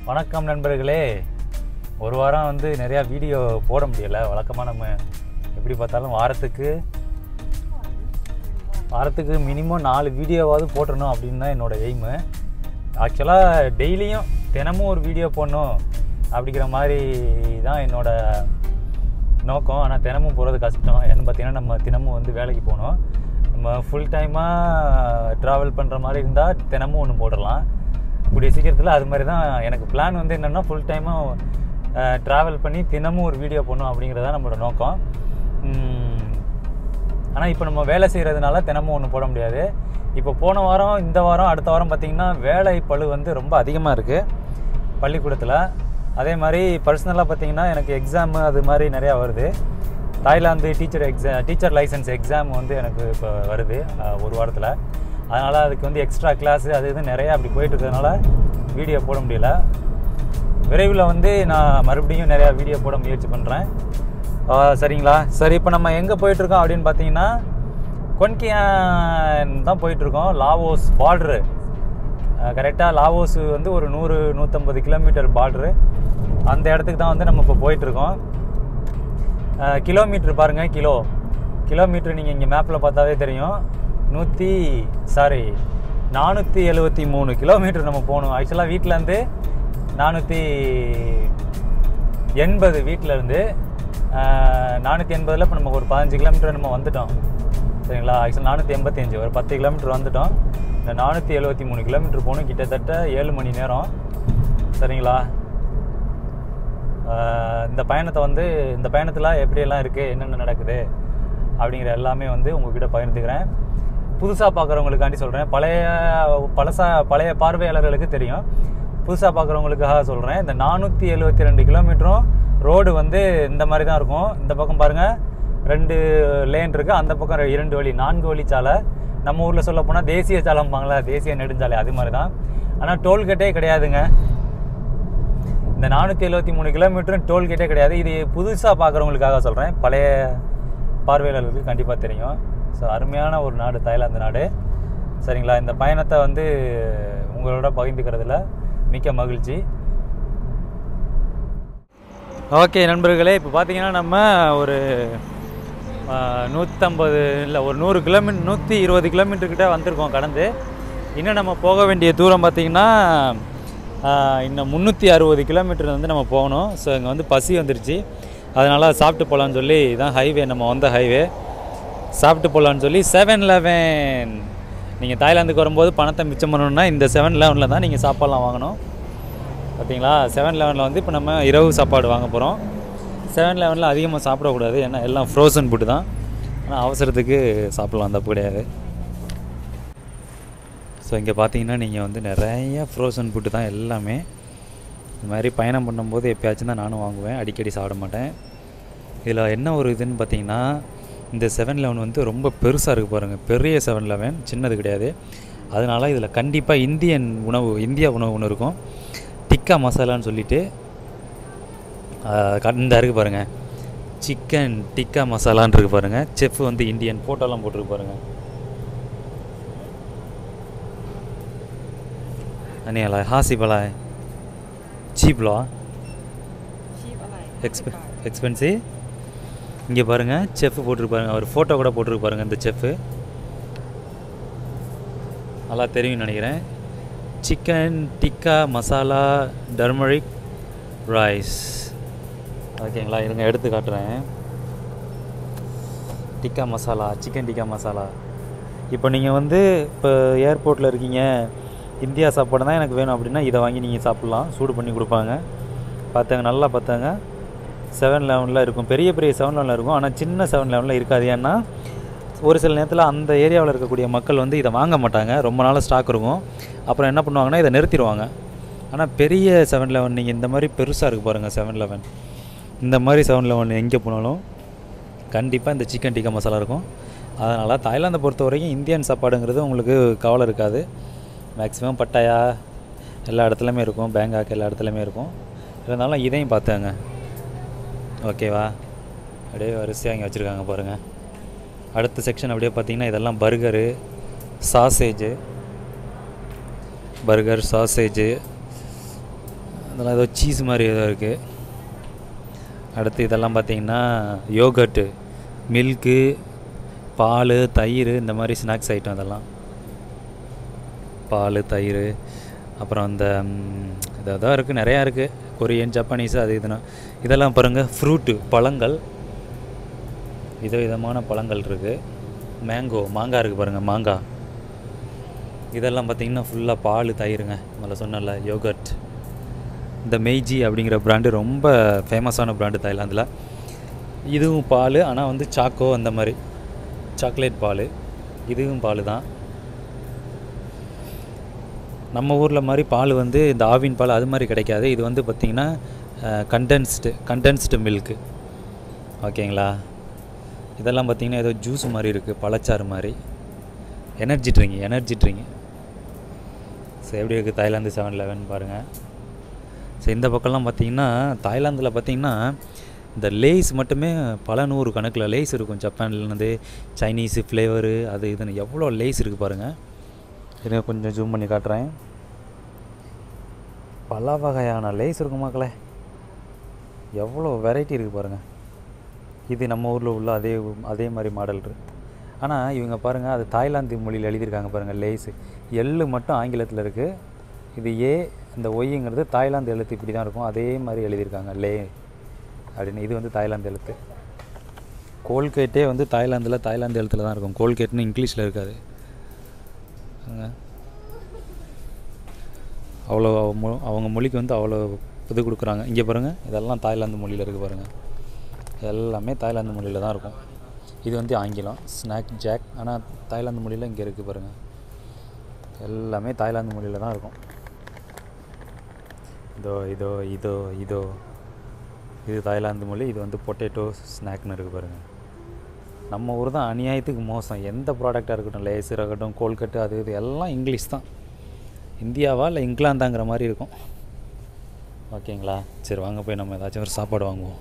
வணக்கம் நண்பர்களே. ஒரு வாரம் வந்து நிறையா வீடியோ போட முடியலை. வழக்கமாக நம்ம எப்படி பார்த்தாலும் வாரத்துக்கு மினிமம் 4 வீடியோவாவது போட்டுடணும் அப்படின்னு தான் என்னோடய எய்மு. ஆக்சுவலாக டெய்லியும் தினமும் ஒரு வீடியோ போடணும் அப்படிங்கிற மாதிரி தான் என்னோடய நோக்கம். ஆனால் தினமும் போகிறது கஷ்டம். ஏன்னு பார்த்தீங்கன்னா நம்ம தினமும் வந்து வேலைக்கு போகணும். நம்ம ஃபுல் டைமாக ட்ராவல் பண்ணுற மாதிரி இருந்தால் தினமும் ஒன்று போடலாம். கூடிய சீக்கிரத்தில் அது மாதிரி தான் எனக்கு பிளான் வந்து என்னென்னா ஃபுல் டைமாக ட்ராவல் பண்ணி தினமும் ஒரு வீடியோ போடணும் அப்படிங்கிறது தான் நம்மளோட நோக்கம். ஆனால் இப்போ நம்ம வேலை செய்கிறதுனால தினமும் ஒன்று போட முடியாது. இப்போ போன வாரம், இந்த வாரம், அடுத்த வாரம் பார்த்திங்கன்னா வேலை பளு வந்து ரொம்ப அதிகமாக இருக்குது பள்ளிக்கூடத்தில். அதே மாதிரி பர்சனலாக பார்த்திங்கன்னா எனக்கு எக்ஸாமு அது மாதிரி நிறையா வருது. தாய்லாந்து டீச்சர் லைசன்ஸ் எக்ஸாம் வந்து எனக்கு இப்போ வருது ஒரு வாரத்தில். அதனால் அதுக்கு வந்து எக்ஸ்ட்ரா கிளாஸு அது இது நிறையா அப்படி போயிட்டுருக்கிறதுனால வீடியோ போட முடியல. விரைவில் வந்து நான் மறுபடியும் நிறையா வீடியோ போட முயற்சி பண்ணுறேன். சரிங்களா? சரி, இப்போ நம்ம எங்கே போயிட்டுருக்கோம் அப்படின்னு பார்த்தீங்கன்னா கொன்கியான் தான் போயிட்டுருக்கோம். Laos border. கரெக்டாக லாவோஸ் வந்து ஒரு 100-150 கிலோமீட்டர் பார்ட்ரு. அந்த இடத்துக்கு தான் வந்து நம்ம இப்போ போயிட்டுருக்கோம். கிலோமீட்ரு பாருங்கள், கிலோமீட்ரு நீங்கள் இங்கே மேப்பில் பார்த்தாவே தெரியும். 473 கிலோமீட்டர் நம்ம போகணும். ஆக்சுவலாக வீட்டிலேருந்து 480 வீட்டிலேருந்து 480 இப்போ நமக்கு ஒரு 15 கிலோமீட்டர் நம்ம வந்துட்டோம். சரிங்களா? ஆக்சுவலாக 485 ஒரு 10 கிலோமீட்டர் வந்துட்டோம். இந்த 473 கிலோமீட்டர் போகணும், கிட்டத்தட்ட 7 மணி நேரம். சரிங்களா? இந்த பயணத்தில் எப்படியெல்லாம் இருக்குது, என்னென்ன நடக்குது அப்படிங்கிற எல்லாமே வந்து உங்கள்கிட்ட பகிர்ந்துக்கிறேன். புதுசாக பார்க்குறவங்களுக்காண்டி சொல்கிறேன். பழைய பார்வையாளர்களுக்கு தெரியும். புதுசாக பார்க்குறவங்களுக்காக சொல்கிறேன். இந்த 472 கிலோமீட்டரும் ரோடு வந்து இந்த மாதிரி தான் இருக்கும். இந்த பக்கம் பாருங்கள் 2 லேன் இருக்குது, அந்த பக்கம் 2 வழி, 4 வழி சாலை. நம்ம ஊரில் சொல்ல போனால் தேசிய சாலைம்பாங்களா, தேசிய நெடுஞ்சாலை, அது மாதிரி தான். ஆனால் டோல்கேட்டே கிடையாதுங்க. இந்த 473 கிலோமீட்டரும் டோல்கேட்டே கிடையாது. இது புதுசாக பார்க்குறவங்களுக்காக சொல்கிறேன். பழைய பார்வையாளர்களுக்கு கண்டிப்பாக தெரியும். ஸோ அருமையான ஒரு நாடு தாய்லாந்து நாடு. சரிங்களா? இந்த பயணத்தை வந்து உங்களோட பகிர்ந்துக்கிறதுல மிக்க மகிழ்ச்சி. ஓகே நண்பர்களே, இப்போ பார்த்தீங்கன்னா நம்ம ஒரு 150 இல்லை ஒரு 100 கிலோமீட்டர் 120 கிலோமீட்டர்கிட்ட வந்திருக்கோம் கடந்து. இன்னும் நம்ம போக வேண்டிய தூரம் பார்த்திங்கன்னா இன்னும் 360 கிலோமீட்டர் வந்து நம்ம போகணும். ஸோ இங்கே வந்து பசி வந்துருச்சு. அதனால் சாப்பிட்டு போகலான்னு சொல்லி இதான் ஹைவே, நம்ம வந்த ஹைவே. சாப்பிட்டு போகலான்னு சொல்லி 7-Eleven. நீங்கள் தாய்லாந்துக்கு வரும்போது பணத்தை மிச்சம் பண்ணணுன்னா இந்த 7-Elevenல் தான் நீங்கள் சாப்பாடெலாம் வாங்கணும். பார்த்தீங்களா? 7-Elevenல் வந்து இப்போ நம்ம இரவு சாப்பாடு வாங்க போகிறோம். 7-Elevenல் அதிகமாக சாப்பிடக்கூடாது, ஏன்னா எல்லாம் ஃப்ரோசன் ஃபுட்டு தான். ஆனால் அவசரத்துக்கு சாப்பிட்லாம், தப்பு கிடையாது. ஸோ இங்கே பார்த்தீங்கன்னா நீங்கள் வந்து நிறைய ஃப்ரோசன் ஃபுட்டு தான் எல்லாமே. இந்த மாதிரி பயணம் பண்ணும்போது எப்போயாச்சும் தான் நானும் வாங்குவேன், அடிக்கடி சாப்பிட மாட்டேன். இதில் என்ன ஒரு இதுன்னு பார்த்தீங்கன்னா, இந்த 7-Eleven வந்து ரொம்ப பெருசாக இருக்குது பாருங்கள். பெரிய 7-Eleven, சின்னது கிடையாது. அதனால் இதில் கண்டிப்பாக இந்தியா உணவு ஒன்று இருக்கும். டிக்கா மசாலான்னு சொல்லிவிட்டு இந்த இருக்குது பாருங்கள், சிக்கன் டிக்கா மசாலான்னு இருக்குது பாருங்கள். செஃப் வந்து இந்தியன் ஃபோட்டோலாம் போட்டிருக்கு பாருங்கள். அனியாலா ஹாசிபலாய் சீப்லா எக்ஸ்பென்சிவ். இங்கே பாருங்கள் செஃப் போட்டிருப்பாருங்க, அவர் ஃபோட்டோ கூட போட்டிருப்பாருங்க. இந்த செஃப்பு நல்லா தெரியும்னு நினைக்கிறேன். Chicken tikka masala turmeric rice. ஓகேங்களா? இருங்க எடுத்து காட்டுறேன். டிக்கா மசாலா, சிக்கன் டிக்கா மசாலா. இப்போ நீங்கள் வந்து இப்போ ஏர்போர்ட்டில் இருக்கீங்க, இந்தியா சாப்பாடு தான் எனக்கு வேணும் அப்படின்னா இதை வாங்கி நீங்கள் சாப்பிட்லாம். சூடு பண்ணி கொடுப்பாங்க. பார்த்தாங்க, நல்லா பார்த்தாங்க. 7-Elevenல் இருக்கும், பெரிய 7-Elevenல் இருக்கும். ஆனால் சின்ன 7-Elevenல் இருக்காது. ஏன்னா ஒரு சில நேரத்தில் அந்த ஏரியாவில் இருக்கக்கூடிய மக்கள் வந்து இதை வாங்க மாட்டாங்க. ரொம்ப நாள் ஸ்டாக் இருக்கும். அப்புறம் என்ன பண்ணுவாங்கன்னா இதை நிறுத்திடுவாங்க. ஆனால் பெரிய 7-Eleven நீங்கள் இந்த மாதிரி பெருசாக இருக்குது பாருங்கள் 7-Eleven. இந்த மாதிரி 7-Eleven எங்கே போனாலும் கண்டிப்பாக இந்த சிக்கன் டிக்கா மசாலா இருக்கும். அதனால் தாய்லாந்தை பொறுத்த வரைக்கும் இந்தியன் சாப்பாடுங்கிறது உங்களுக்கு கவலை இருக்காது. மேக்ஸிமம் பட்டாயா எல்லா இடத்துலையுமே இருக்கும், பேங்காக் எல்லா இடத்துலையுமே இருக்கும். இருந்தாலும் இதையும் பார்த்தாங்க. ஓகேவா? அப்படியே வரிசையாக இங்கே வச்சுருக்காங்க பாருங்கள். அடுத்த செக்ஷன் அப்படியே பார்த்திங்கன்னா இதெல்லாம் பர்கரு, சாசேஜு, அதெல்லாம் ஏதோ சீஸ் மாதிரி ஏதோ இருக்குது. அடுத்து இதெல்லாம் பார்த்திங்கன்னா யோகர்ட்டு, மில்க்கு, பால், தயிர், இந்த மாதிரி ஸ்நாக்ஸ் ஐட்டம். இதெல்லாம் பால், தயிர், அப்புறம் அந்த இதாக இருக்குது, நிறையா இருக்குது. கொரியன், ஜப்பானீஸு, அது இதுனா. இதெல்லாம் பாருங்கள் ஃப்ரூட்டு, பழங்கள், விதவிதமான பழங்கள் இருக்குது. மாங்காய் இருக்குது பாருங்கள், மாங்காய். இதெல்லாம் பார்த்திங்கன்னா ஃபுல்லாக பால், தயிருங்க. முதல்ல சொன்னல யோகர்ட். இந்த மெய்ஜி அப்படிங்கிற ப்ராண்டு ரொம்ப ஃபேமஸான ப்ராண்டு தாய்லாந்தில். இதுவும் பால், ஆனால் வந்து சாக்கோ அந்த மாதிரி சாக்லேட் பால். இதுவும் பால் தான். நம்ம ஊரில் மாதிரி பால் வந்து இந்த ஆவின் பால் அது மாதிரி கிடைக்காது. இது வந்து பார்த்திங்கன்னா கண்டென்ஸ்டு மில்க்கு. ஓகேங்களா? இதெல்லாம் பார்த்திங்கன்னா ஏதோ ஜூஸ் மாதிரி இருக்குது, பழச்சாறு மாதிரி. Energy drink. ஸோ எப்படி இருக்குது தாய்லாந்து 7-Eleven பாருங்கள். ஸோ இந்த பக்கம்லாம் பார்த்திங்கன்னா தாய்லாந்தில் பார்த்திங்கன்னா இந்த லேஸ் மட்டுமே பல நூறு கணக்கில் லேஸ் இருக்கும். ஜப்பான்லேருந்து சைனீஸு ஃப்ளேவரு அது இதுன்னு எவ்வளோ லேஸ் இருக்குது பாருங்கள். இதை கொஞ்சம் ஜூம் பண்ணி காட்டுறேன். பல வகையான லேஸ் இருக்கும் மக்களே. எவ்வளோ வெரைட்டி இருக்குது பாருங்கள். இது நம்ம ஊரில் உள்ள அதே மாதிரி மாடல் இருக்குது. ஆனால் இவங்க பாருங்கள், அது தாய்லாந்து மொழியில் எழுதியிருக்காங்க பாருங்கள். லேஸு எள்ளு மட்டும் ஆங்கிலத்தில் இருக்குது. இது இந்த ஒய்ங்கிறது தாய்லாந்து எழுத்து இப்படி தான் இருக்கும். அதே மாதிரி எழுதியிருக்காங்க லே அப்படின்னு. இது வந்து தாய்லாந்து எழுத்து. கோல்கேட்டே வந்து தாய்லாந்து எழுத்தில் தான் இருக்கும். கோல்கேட்னு இங்கிலீஷில் இருக்காது. அவ்வளோ அவங்க மொழிக்கு வந்து அவ்வளோ இது கொடுக்குறாங்க. இங்கே பாருங்கள், இதெல்லாம் தாய்லாந்து மொழியில் இருக்குது பாருங்கள். எல்லாமே தாய்லாந்து மொழியில் தான் இருக்கும். இது வந்து ஆங்கிலம், ஸ்நாக் ஜாக். ஆனால் தாய்லாந்து மொழியில் இங்கே இருக்குது பாருங்கள். எல்லாமே தாய்லாந்து மொழியில் தான் இருக்கும். இதோ இது தாய்லாந்து மொழி. இது வந்து பொட்டேட்டோ ஸ்நாக்னு இருக்குது பாருங்கள். நம்ம ஊர் தான் அநியாயத்துக்கு மோசம். எந்த ப்ராடக்டாக இருக்கட்டும், லேஸ் இருக்கட்டும், கோல்கட்டு, அது இது எல்லாம் இங்கிலீஷ் தான். இந்தியாவா இல்லை இங்கிலாந்தாங்கிற மாதிரி இருக்கும். ஓகேங்களா? சரி வாங்க போய் நம்ம ஏதாச்சும் ஒரு சாப்பாடு வாங்குவோம்.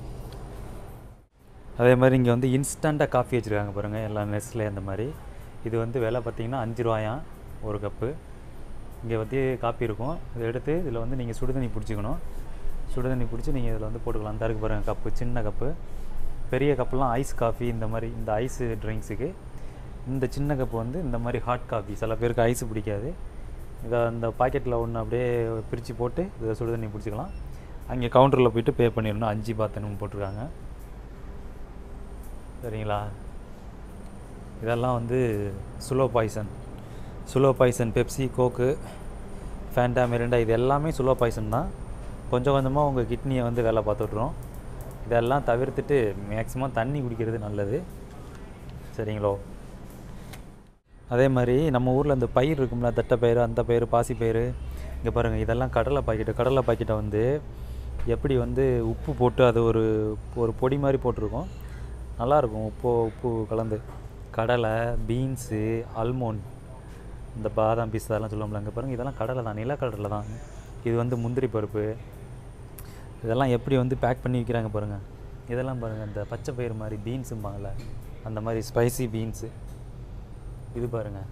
அதே மாதிரி இங்கே வந்து இன்ஸ்டண்ட்டாக காஃபி வச்சுருக்காங்க பாருங்கள். எல்லாம் நெஸ்லே அந்த மாதிரி. இது வந்து விலை பார்த்திங்கன்னா 5 ரூபாயாம் ஒரு கப்பு. இங்கே வந்து காப்பி இருக்கும். இதை எடுத்து இதில் வந்து நீங்கள் சுடுதண்ணி பிடிச்சிக்கணும். சுடுதண்ணி பிடிச்சி நீங்கள் இதில் வந்து போட்டுக்கலாம். அந்த இருக்குது பாருங்கள் கப்பு, சின்ன கப்பு. பெரிய கப்புலாம் ஐஸ் காஃபி, இந்த மாதிரி இந்த ஐஸு ட்ரிங்க்ஸுக்கு. இந்த சின்ன கப்பு வந்து இந்த மாதிரி ஹாட் காஃபி. சில பேருக்கு ஐஸு பிடிக்காது. இதை அந்த பாக்கெட்டில் ஒன்று அப்படியே பிரித்து போட்டு இதை சுடுதண்ணி பிடிச்சிக்கலாம். அங்கே கவுண்டரில் போய்ட்டு பே பண்ணிடணும். 5 பாத்தனும் போட்டிருக்காங்க. சரிங்களா? இதெல்லாம் வந்து slow poison Pepsi, Coke, Fanta, Mirinda, இது எல்லாமே ஸ்லோ பாய்சன் தான். கொஞ்சம் கொஞ்சமாக உங்கள் கிட்னியை வந்து வேலை பார்த்துட்றோம். இதெல்லாம் தவிர்த்துட்டு மேக்ஸிமம் தண்ணி குடிக்கிறது நல்லது. சரிங்களோ? அதே மாதிரி நம்ம ஊரில் அந்த பயிர் இருக்கும்ல, தட்டைப்பயிறு, அந்த பயிறு, பாசிப்பயிறு. இங்கே பாருங்கள், இதெல்லாம் கடலை பாக்கெட்டை வந்து எப்படி வந்து உப்பு போட்டு அது ஒரு பொடி மாதிரி போட்டிருக்கோம். நல்லாயிருக்கும். உப்பு கலந்து. கடலை, பீன்ஸு, ஆல்மோண்ட், இந்த பாதாம் பீஸ் அதெல்லாம் சொல்லுவோம்ல. அங்கே பாருங்கள், இதெல்லாம் கடலை தான், நிலக்கடலை தான். இது வந்து முந்திரி பருப்பு. இதெல்லாம் எப்படி வந்து பேக் பண்ணி விற்கிறாங்க பாருங்கள். இதெல்லாம் பாருங்கள், இந்த பச்சை பயிறு மாதிரி பீன்ஸும்பாங்கள்ல, அந்த மாதிரி ஸ்பைசி பீன்ஸு. இது பாருங்கள்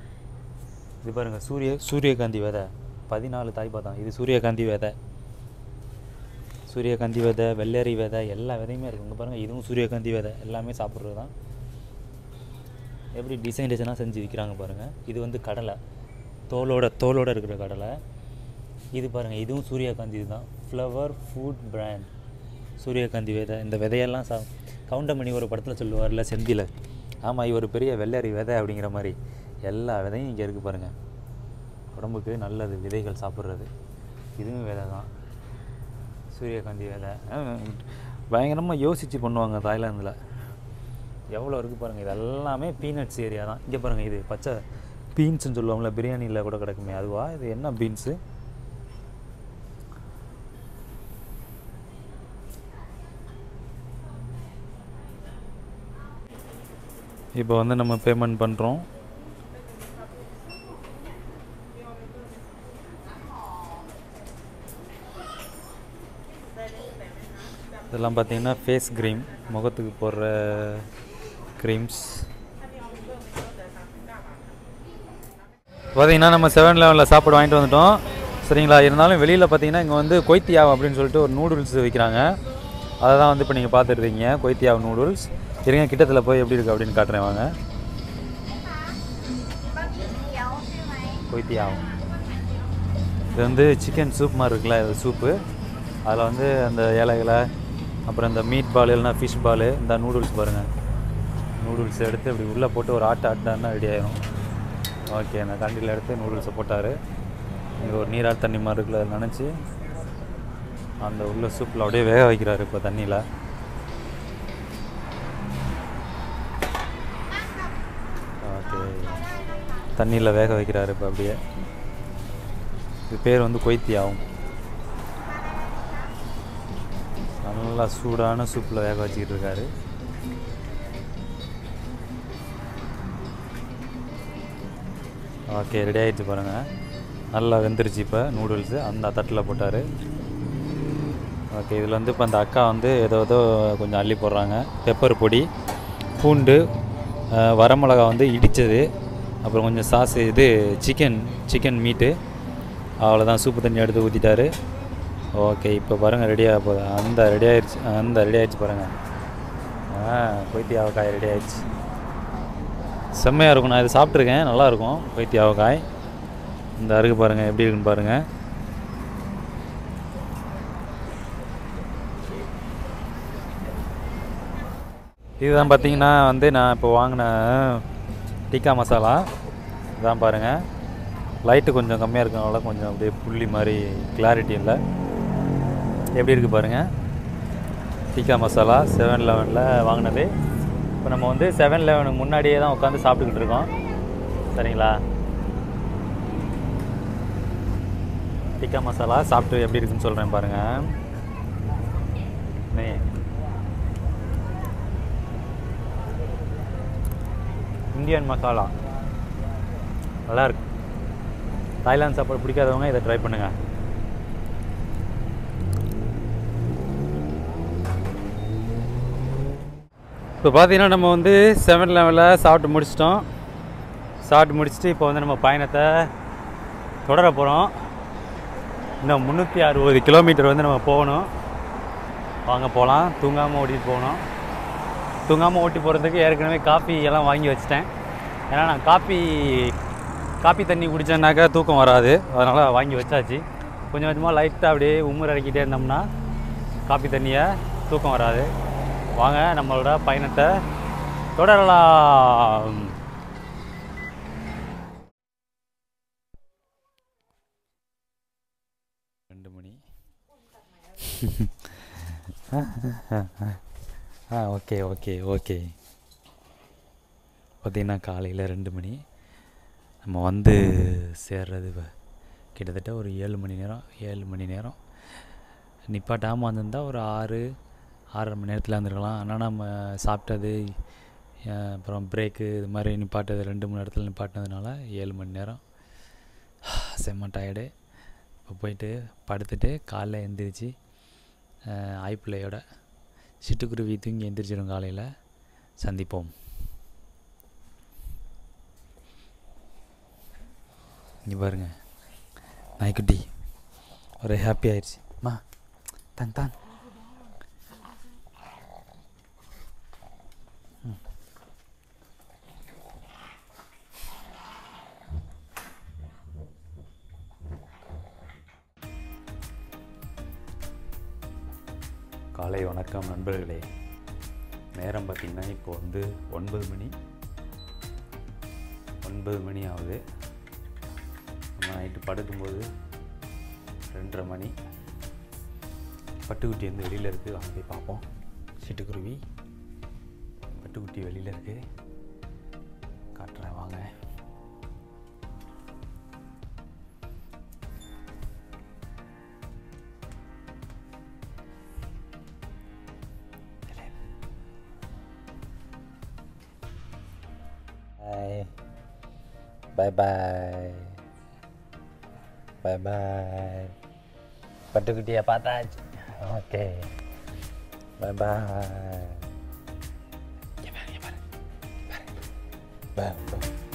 சூரியகாந்தி விதை 14 தாய்பாதான். இது சூரியகாந்தி விதை, வெள்ளரி விதை, எல்லா விதையுமே இருக்குது. இங்கே பாருங்கள், இதுவும் சூரியகாந்தி விதை. எல்லாமே சாப்பிட்றது தான். எப்படி டிசைனாக செஞ்சு விற்கிறாங்க பாருங்கள். இது வந்து கடலை, தோலோடு இருக்கிற கடலை. இது பாருங்கள், இதுவும் சூரியகாந்தி தான். ஃப்ளவர் ஃபுட் பிராண்ட் சூரியகாந்தி விதை. இந்த விதையெல்லாம் கவுண்டமணி ஒரு படத்தில் சொல்லுவார்ல, செந்தில். ஆமாம், இவர் பெரிய வெள்ளரி விதை அப்படிங்கிற மாதிரி எல்லா விதையும் இங்கே இருக்குது பாருங்கள். உடம்புக்கு நல்லது விதைகள் சாப்பிட்றது. இதுவும் விதை தான், சூரியகாந்தி விதை. பயங்கரமாக யோசித்து பண்ணுவாங்க தாய்லாந்தில். எவ்வளோ இருக்குது பாருங்கள். இது எல்லாமே பீனட்ஸ் ஏரியா தான். இங்கே பாருங்கள், இது பச்சை பீன்ஸுன்னு சொல்லுவாங்கள்ல, பிரியாணியில் கூட கிடக்குமே, அதுவா? இது என்ன பீன்ஸு? இப்போ வந்து நம்ம பேமெண்ட் பண்ணுறோம். இதெல்லாம் பார்த்தீங்கன்னா ஃபேஸ் க்ரீம், முகத்துக்கு போடுற க்ரீம்ஸ். பார்த்தீங்கன்னா நம்ம 7-Elevenல சாப்பாடு வாங்கிட்டு வந்துட்டோம். சரிங்களா. இருந்தாலும் வெளியில் பார்த்தீங்கன்னா இங்கே வந்து கொய்த்தியாவ் அப்படின்னு சொல்லிட்டு ஒரு நூடுல்ஸ் விற்கிறாங்க. அதை தான் வந்து இப்போ நீங்கள் பார்த்துருக்கீங்க, கொய்த்தியாவ் நூடுல்ஸ். இருங்க கிட்டத்தில் போய் எப்படி இருக்குது அப்படின்னு காட்டுறேன் வாங்க. கொய்த்தியாவ் இது வந்து சிக்கன் சூப் மாதிரி இருக்குல்ல, இது சூப்பு. அதில் வந்து அந்த இலைகளை, அப்புறம் இந்த மீட் பால் இல்லைனா ஃபிஷ் பால், இந்த நூடுல்ஸ் பாருங்கள். நூடுல்ஸ் எடுத்து இப்படி உள்ளே போட்டு ஒரு ஆட்டானா ரெடி ஆகிடும். ஓகே, அந்த கண்டியில் எடுத்து நூடுல்ஸை போட்டார். இங்கே ஒரு நீராட்டு தண்ணி மாதிரி இருக்குல்ல, அதை நினச்சி அந்த உள்ள சூப்பில் அப்படியே வேக வைக்கிறாரு இப்போ தண்ணியில். ஓகே, தண்ணியில் வேக வைக்கிறாரு இப்போ அப்படியே. இது பேர் வந்து கொய்த்தியாவும். நல்லா சூடான சூப்பில் வேக வச்சுக்கிட்டு இருக்காரு. ஓகே, ரெடி ஆகிடுச்சு பாருங்கள். நல்லா வெந்துருச்சு இப்போ நூடுல்ஸு. அந்த தட்டில் போட்டார். ஓகே, இதில் வந்து இப்போ அந்த அக்கா வந்து ஏதோ கொஞ்சம் அள்ளி போடுறாங்க. பெப்பர் பொடி, பூண்டு, வரமிளகா வந்து இடித்தது, அப்புறம் கொஞ்சம் சாஸ், இது சிக்கன் மீட்டு. அவ்வளோதான், சூப்பு தண்ணி எடுத்து ஊற்றிட்டாரு. ஓகே, இப்போ பாருங்கள் ரெடியாக போகுது. அந்த ரெடி ஆகிடுச்சு பாருங்கள். கொய்த்தியாவக்காய் ரெடி ஆகிடுச்சு. செம்மையாக இருக்கும். நான் இது சாப்பிட்ருக்கேன், நல்லாயிருக்கும் கொய்த்தியாவக்காய். இந்த அருகு பாருங்கள் எப்படி இருக்குன்னு பாருங்கள். இதுதான் பார்த்தீங்கன்னா வந்து நான் இப்போ வாங்கின டிக்கா மசாலா இதான் பாருங்கள். லைட்டு கொஞ்சம் கம்மியாக இருக்கனால கொஞ்சம் அப்படியே புள்ளி மாதிரி கிளாரிட்டி இல்லை. எப்படி இருக்குது பாருங்கள். டிக்கா மசாலா 7-Elevenல வாங்கினது. இப்போ நம்ம வந்து 7-Elevenக்கு முன்னாடியே தான் உட்காந்து சாப்பிட்டுக்கிட்டு இருக்கோம். சரிங்களா. டிக்கா மசாலா சாப்பிட்டு எப்படி இருக்குன்னு சொல்கிறேன் பாருங்கள். இந்தியன் மசாலா நல்லாயிருக்கு. தாய்லாந்து சாப்பாடு பிடிக்காதவங்க இதை ட்ரை பண்ணுங்கள். இப்போ பார்த்தீங்கன்னா நம்ம வந்து 7-Elevenல சாப்பிட்டு முடிச்சுட்டு இப்போ வந்து நம்ம பயணத்தை தொடர போகிறோம். இன்னும் 360 கிலோமீட்டர் வந்து நம்ம போகணும். வாங்க போகலாம். தூங்காமல் ஓட்டிகிட்டு போகணும். தூங்காமல் ஓட்டி போகிறதுக்கு ஏற்கனவே காஃபி எல்லாம் வாங்கி வச்சிட்டேன். ஏன்னா நான் காப்பி தண்ணி குடித்தேன்னாக்கா தூக்கம் வராது, அதனால் வாங்கி வச்சாச்சு. கொஞ்சம் கொஞ்சமாக லைட்டாக அப்படியே உம்முற இறக்கிட்டே இருந்தோம்னா காப்பி தண்ணியை தூக்கம் வராது. வாங்க நம்மளோட பயணத்தை தொடரலாம். ஓகே பார்த்திங்கன்னா காலையில் 2 மணி. நம்ம வந்து சேர்றது கிட்டத்தட்ட ஒரு 7 மணி நேரம். நிப்பாட்டாமல் வந்திருந்தால் ஒரு 6-6.5 மணி நேரத்தில் வந்துருக்கலாம். ஆனால் நம்ம சாப்பிட்டது அப்புறம் பிரேக்கு இது மாதிரி நிப்பாட்டது 2 மணி நேரத்தில் நிப்பாட்டினதுனால 7 மணி நேரம். செம்ம டயர்டு. இப்போ போயிட்டு படுத்துட்டு காலைல எழுந்திரிச்சு ஐப்பிள்ளையோட சிட்டுக்குருவி தூங்கி எந்திரிச்சிடும். காலையில் சந்திப்போம். இங்கே பாருங்கள், நாய்க்குட்டி ஒரு ஹாப்பி ஆயிடுச்சு. மா தான் காலை வணக்கம் நண்பர்களே. நேரம் பார்த்திங்கன்னா இப்போ வந்து 9 மணி ஆகுது. நம்ம நைட்டு படுக்கும்போது 2:30 மணி. பட்டுக்குட்டி வந்து வெளியில் இருக்குது, வாங்க போய் பார்ப்போம். சிட்டுக்குருவி பட்டுக்குட்டி வெளியில் இருக்குது, காட்டுறேன் வாங்க. பாய். பட்டுக்குட்டியை பார்த்தாச்சு. ஓகே, பாய்.